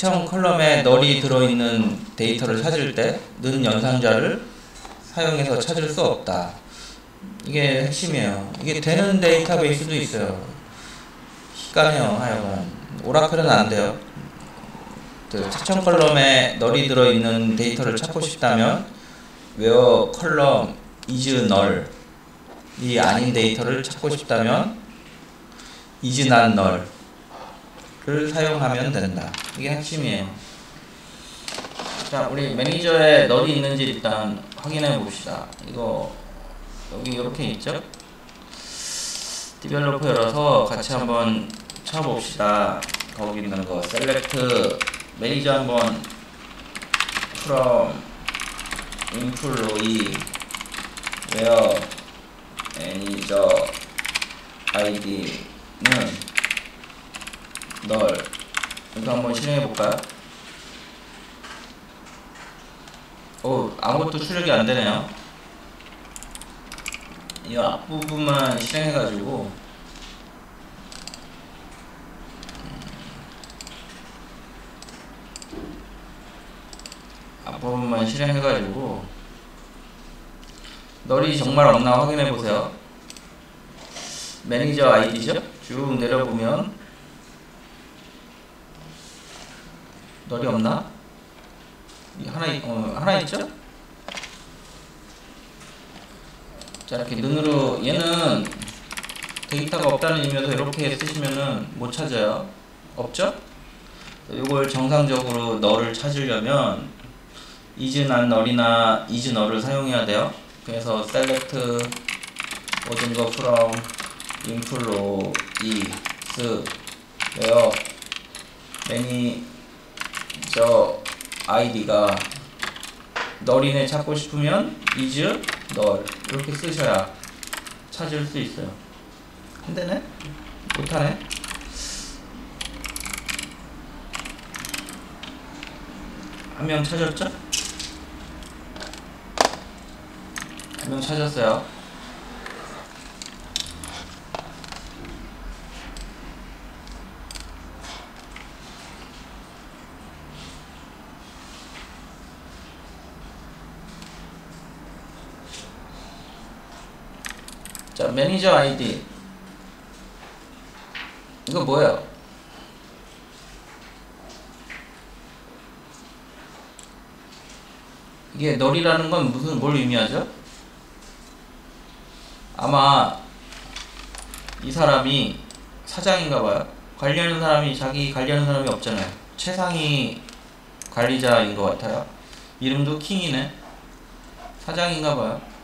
차천 컬럼에 널이 들어있는 데이터를 찾을 때 는 연산자를 사용해서 찾을 수 없다. 이게 핵심이에요. 이게 되는 데이터베이스도 있어요. 희까네요. 하여간 오라클은 안 돼요. 그 차천 컬럼에 널이 들어있는 데이터를 찾고 싶다면 where 컬럼 is null이 아닌 데이터를 찾고 싶다면 is not null을 사용하면 된다. 이게 핵심이에요. 자, 우리 매니저에 널이 있는지 일단 확인해 봅시다. 이거 여기 이렇게 있죠? 디벨로퍼 열어서 같이 한번 쳐봅시다. 거기 있는 거 셀렉트 매니저 한번 from employee where manager id는 null 이거 한번 실행해 볼까요? 아무것도 출력이 안 되네요. 이 앞부분만 실행해 가지고 앞부분만 실행해 가지고 널이 정말 없나 확인해 보세요. 매니저 아이디죠? 쭉 내려보면 널이 없나? 하나 있죠? 자, 이렇게 눈으로 얘는 데이터가 없다는 의미에서 이렇게 쓰시면은 못 찾아요. 없죠? 이걸 정상적으로 널을 찾으려면 is not null이나 is null을 사용해야 돼요. 그래서 select 모든 거 from employees where manager id가 null이네 찾고 싶으면 is null 이렇게 쓰셔야 찾을 수 있어요. 안되네? 못하네? 한 명 찾았죠? 한 명 찾았어요. 자, 매니저 아이디 이거 뭐예요? 이게 널이라는 건 뭘 의미하죠? 아마 이 사람이 사장인가봐요. 관리하는 사람이 자기 관리하는 사람이 없잖아요. 최상위 관리자인 것 같아요. 이름도 킹이네. 사장인가봐요.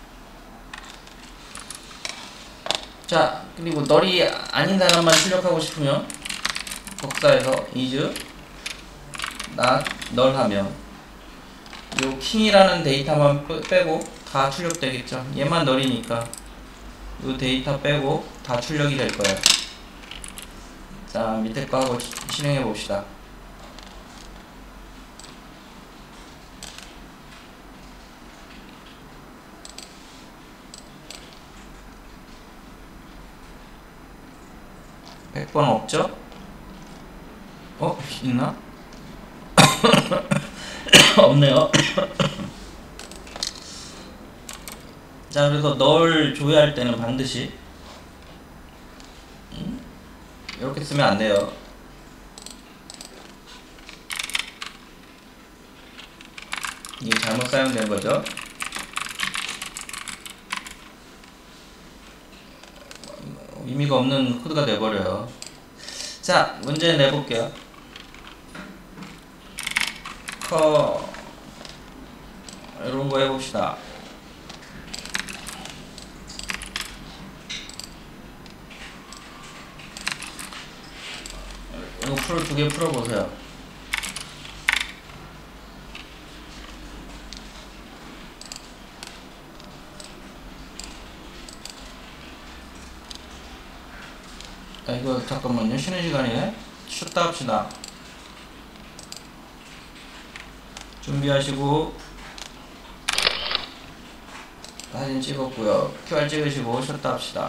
자, 그리고 널이 아닌 사람만 출력하고 싶으면 복사해서 is not null 하면 요 킹이라는 데이터만 빼고 다 출력되겠죠. 얘만 널이니까 요 데이터 빼고 다 출력이 될 거예요. 자, 밑에 거 하고 실행해 봅시다. (100번) 없죠? 있나? 없네요. 자, 그래서 널 조회할 때는 반드시 이렇게 쓰면 안 돼요. 이게 잘못 사용된 거죠. 의미가 없는 코드가 돼버려요. 자, 문제 내볼게요. 이런 거 해봅시다. 이거 두 개 풀어보세요. 이거 잠깐만요. 쉬는 시간이네. 쉬었다 합시다. 준비하시고 사진 찍었고요. QR 찍으시고 쉬었다 합시다.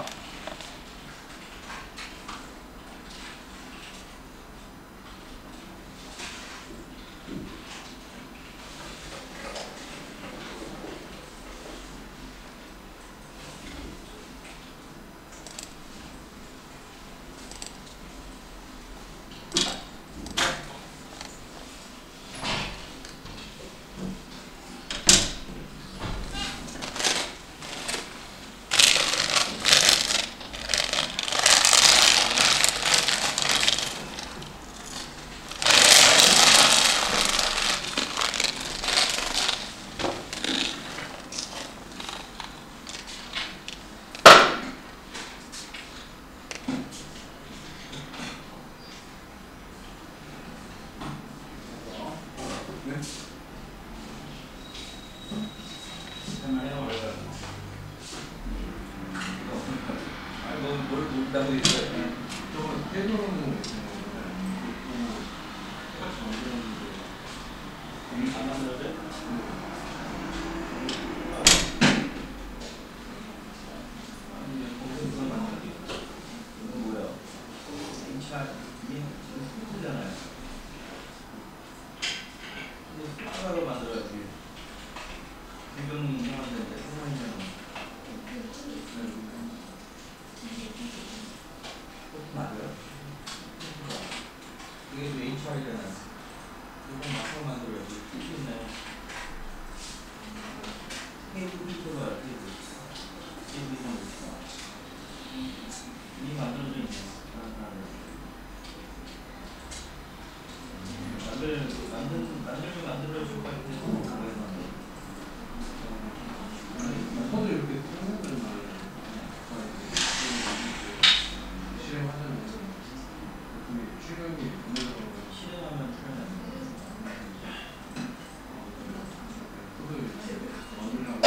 머리 돌린다고 했어요. 저거 해놓은 안 만들어져? 이건 뭐야? 지금 스포츠잖아요. 근데 스포츠로 만들어야지. 유병이 인정한다는데 소문이면 맞아요? 그게 또 HR이잖아요. 이건 막상 만들어야지. 있네. 테이블 밑으로야, 테이블. 테이블 이상 있어. 이미 만들어져 있네. 만들어줄 수가 있는데. 손을 이렇게 펴놓으면 실행하잖아요. 실행하면 출연합니다. 손을 만들려고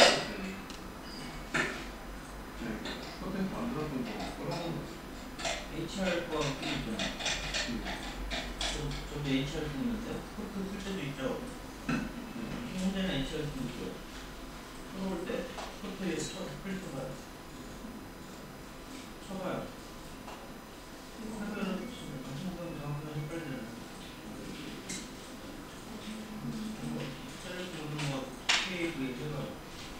컨텐츠 만들었던 거 HR 거 있잖아. 저도 HR 쓰는데 쓸 때도 있죠. 현재는 HR 쓰고 있죠. 들어올 때 포트에 프린트 봐요. 쳐봐요. 하면은 정성분 정확하게 헷갈리잖아요. 셀렉트 보는 거 K에 해봐요.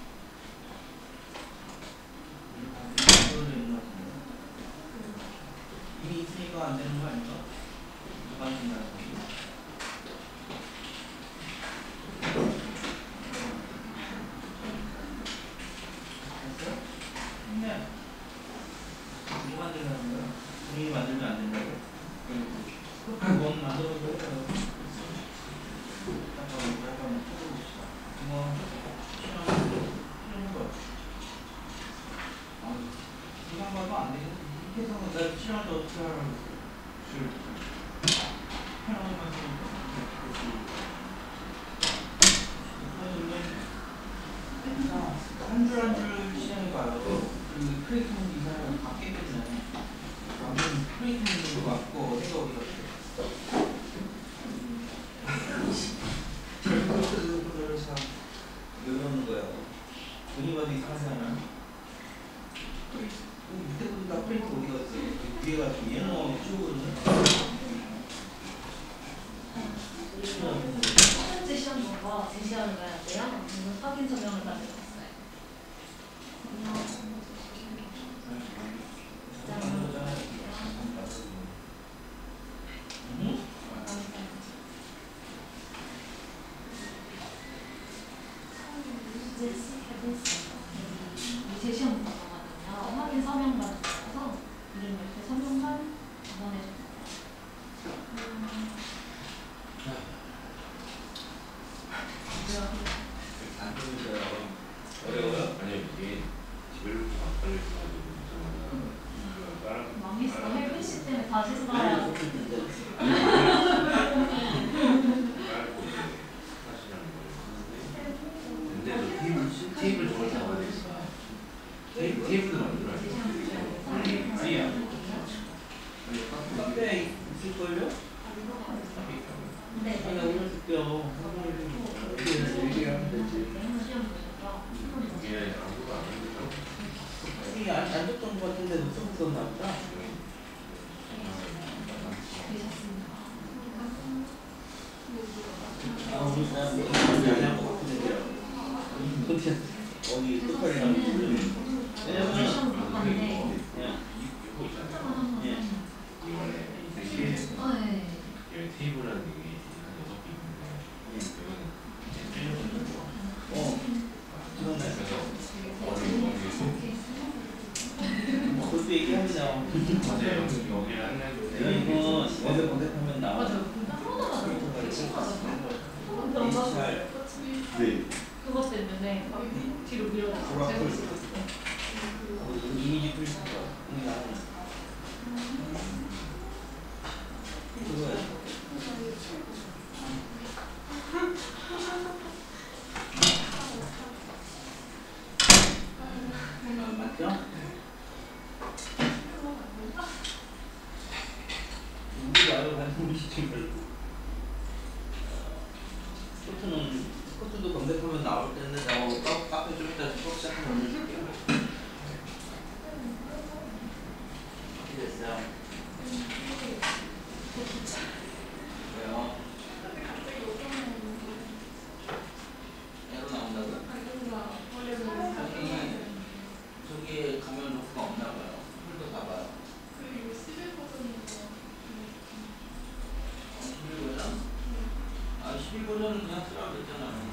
이미 있으니까 안 되는 거 아닌가? 누가 한다는 거지? 됐어요? 네. 뭐 만들라는 거야? 본인이 만들면 안 된다고? 그건 만들어서 해요. 잠깐만 쳐봅시다. 이거 실험한 거. 이런 거도 안 되겠네. 이렇게 해서 내가 실험할 때 어떻게 하라고 했어요? 해놓으면 한 줄 한 줄 실행해봐요. 그 크리에이트먼트 이상은 바뀌겠네. 완전 크리에이트먼트도 맞고 어디가 어디 갔어? 결국은 참 이러는 거야. 돈이 봐도 이상하잖아. 밑에 거다 프린트 어디 갔어? 뒤에가 좀 얘는 어디 쭉거든요. 첫째 시험 보고 제시어를 가야 돼요. 그래서 확인 서명을 가져왔어요. 제 시험 보거든요. 확인 서명 받아서 이름 이렇게 서명만 보내줬어요. 어려워요? 아니요, 이게 집을 안 걸려가지고 망했어. 헬빈씨 때문에 다시 써야 테이블 저걸 잡아야 되니까 테이블도 만들어야 돼. 카페에 있을걸요? 네. 아니 오늘 줄게요. 얘기하면 되지. 이게 아무도 안 하는데요. 이게 안 줬던 것 같은데 썼었나 보다. 아 우리 사람 얘기한 것 같은데요. 어디 끝까지 왜냐면 그냥 이거 있잖아요. 이게 테이블이라는 게 한 6개 있는데 이거는 그러네. 그래서 그것도 얘기합니다. 어제 여기를 내가 이거 어제 검색하면 나와. HR. 네. 그것 때문에 뒤로 밀어줬어요. 이미지 프린트가 이미 나오네. 그거야. 맞죠? 스쿼트도 검색하면 나올 텐데 내가 카페 좀 이따 수업 시작하면 올려줄게요. 어떻게 됐어요? 왜요? 에러 나온다고요? 아니 저기에 가면 녹수가 없나 봐요. 홀도 봐봐요. 11버전? 아 11버전은 그냥 쓰라고 했잖아요.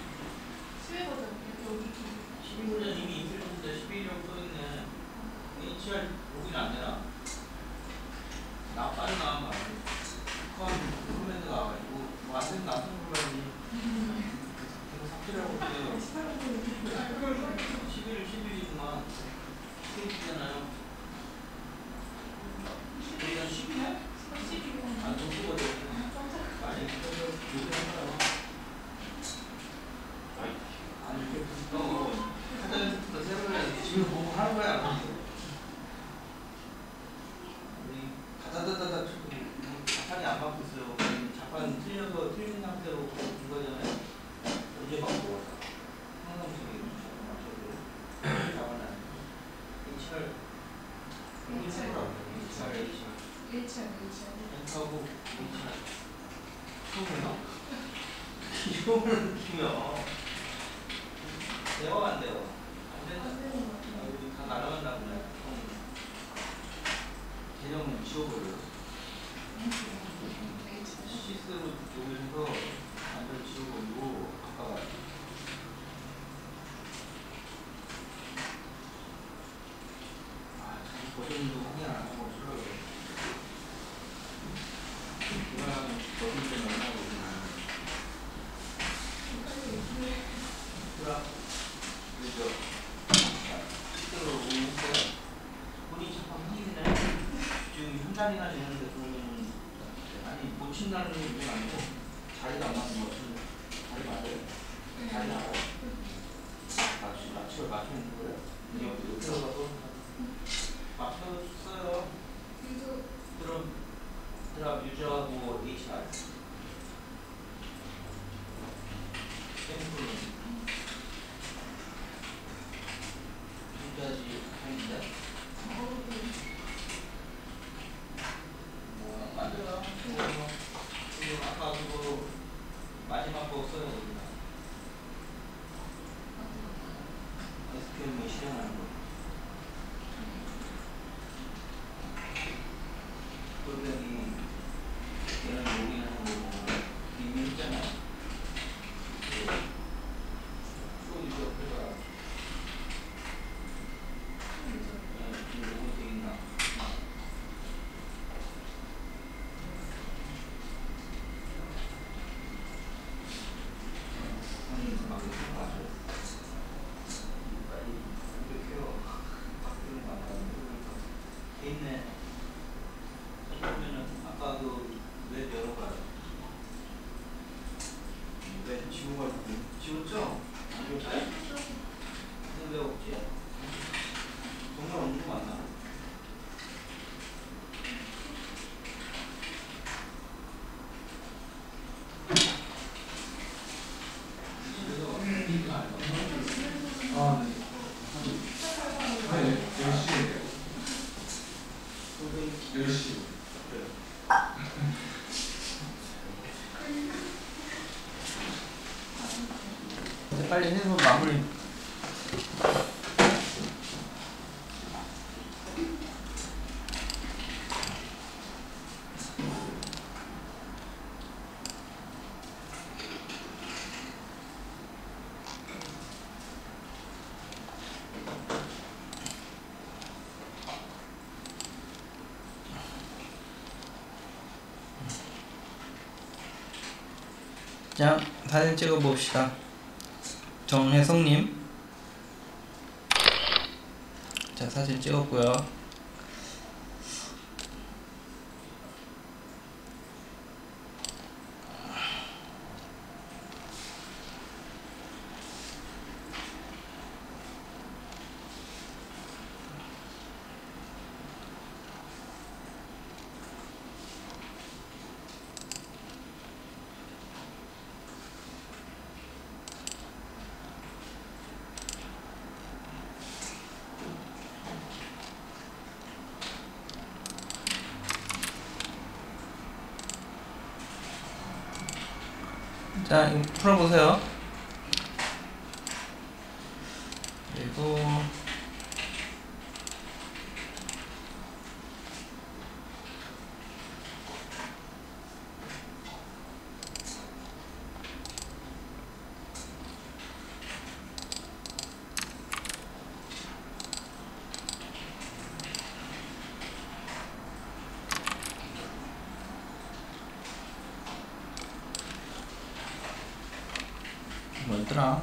12버전 이미 인필드인데 11이라고 써있네. HR 로그인 안 되나? 나 빨리 나와봐. 커맨드 나와가지고 뭐 안 되면 나한테 물어야지. 삭제라고 해요. 11이구만. 11이잖아요. 우리는 10이네? 아, 독수거든. 빨리 요새 하더라고. 아니, 너 화장실부터 새로 해야지. 지금 보고 하는 거야. 우리 다다다다다 자판이 안 바뀌고 있어요. 자판 틀려서 틀린 상태로 준 거잖아요. 언제 바꾸고 항상 저기 맞춰도 자판은 HR 하고 처음이요? 이거는 키요. 대화가 안 돼요. 안 된다. 우리 다 날아간다고 그래. 개념은 지워버려요. 시스로 여기서 완전 지워버리고 아까 자기 버전도 확인 안 하고 싫어요. 그거랑 버전 좀 안 하고 그냥 그죠? 시스로 오는데 본인이 참 힘이네. 지금 한 달이나 되는데 그러면 아니 못 친다는 얘기가 아니고 자리가 안 맞는 거 같은데 자리 맞아요? 자리 나와요? 맞추면 거예요? 여기 들어가서 맞췄어요. 그럼 드랍 유저하고 HR 샘플은 지금까지 했는데 맞아요. 그리고 아까 그거 마지막 거 써요. 거기다 SQL 뭐 실행하는 거. 그러더니 걔는 로그인하는 거 이미 했잖아요. 또 이제 옆에가 지금 로그인 돼 있나? 있네. 그러면은 아까 그웹 열어봐요. 웹 지우고 지웠죠? 안 지웠어요? 근데 왜 없지? 정말 없는 거 맞나? 아, 네. 네, 10시에 10시. 빨리 해서 마무리. 자, 사진 찍어 봅시다. 정혜성님. 자, 사진 찍었고요. 자, 이거 풀어보세요. 그리고 뭐였더라?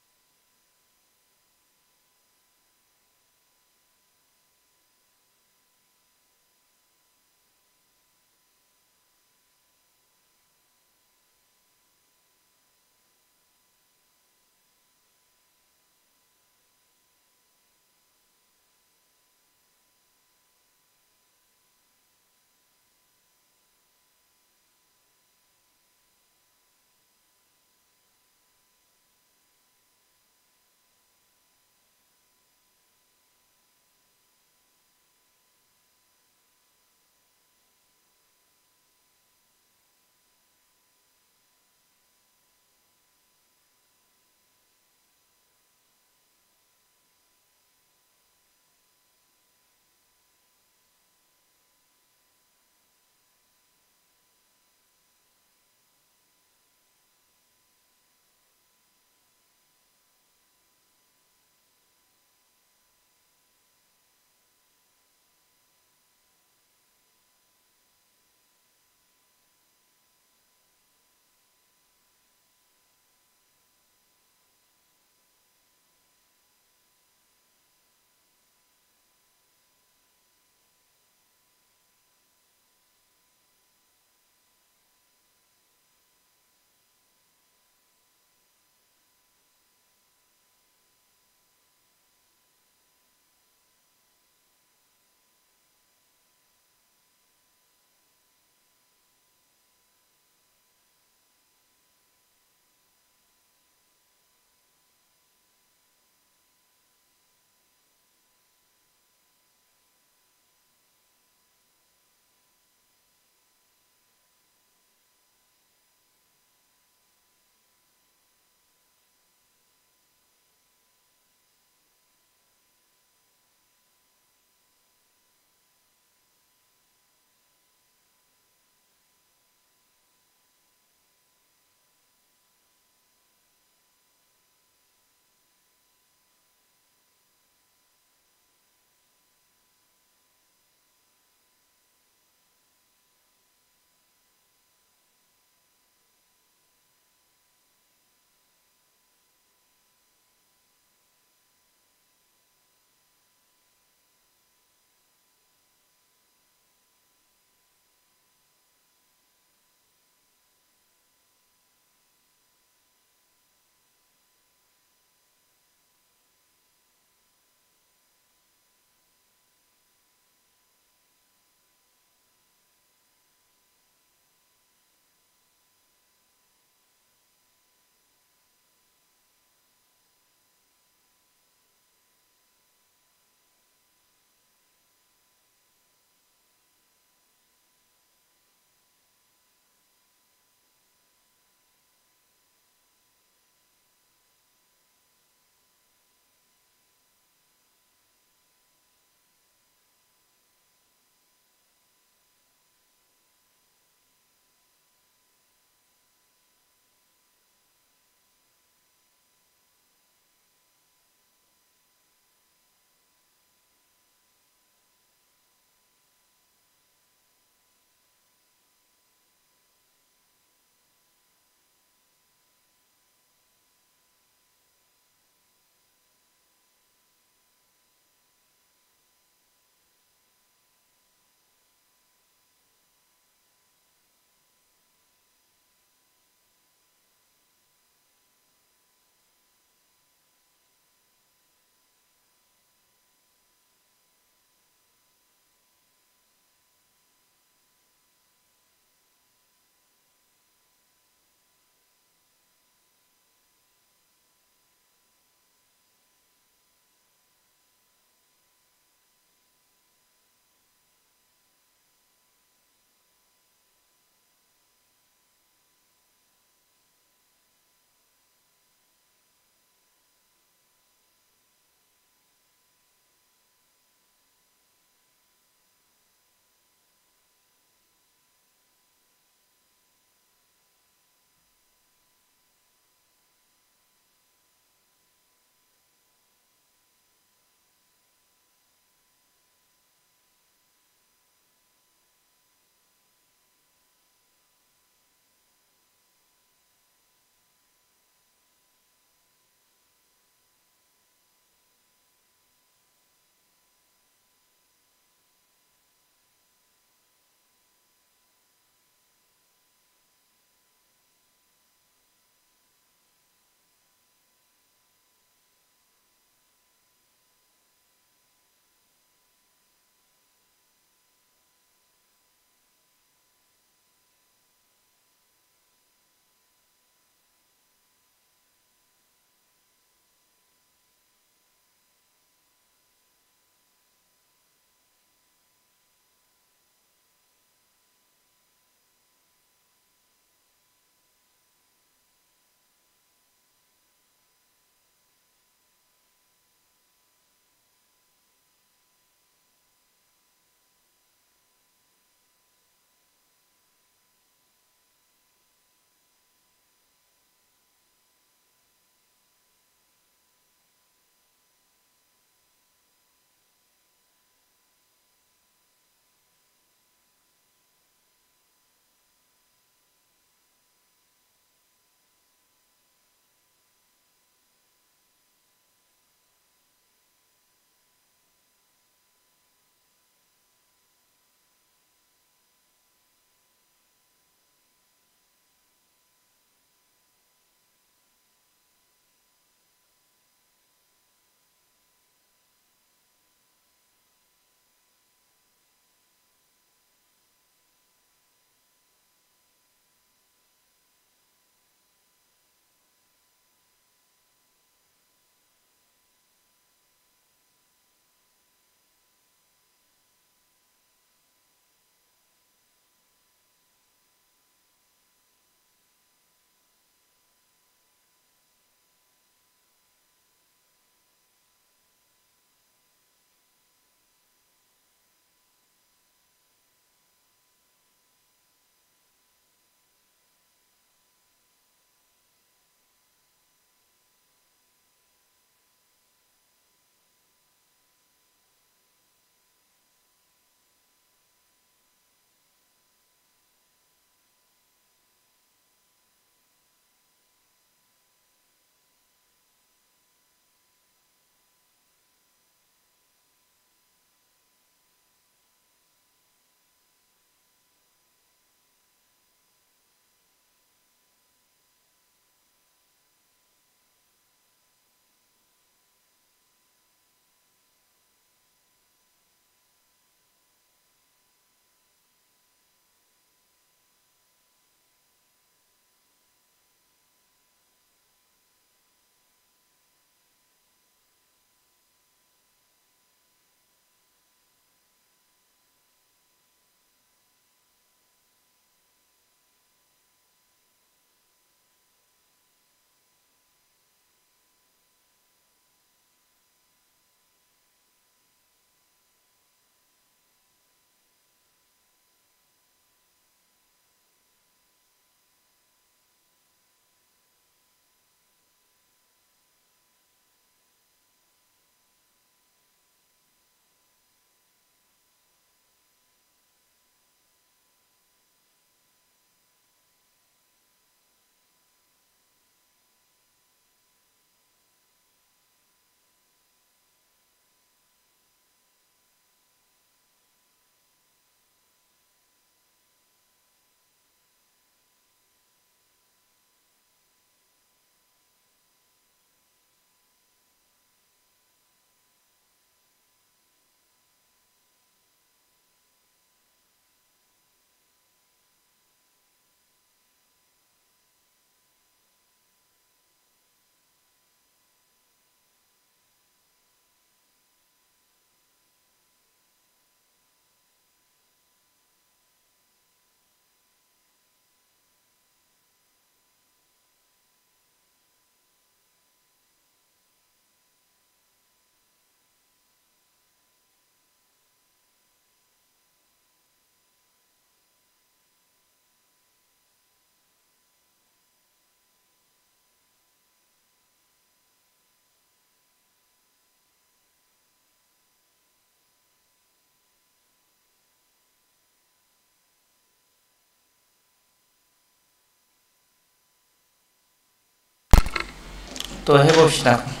또 해봅시다.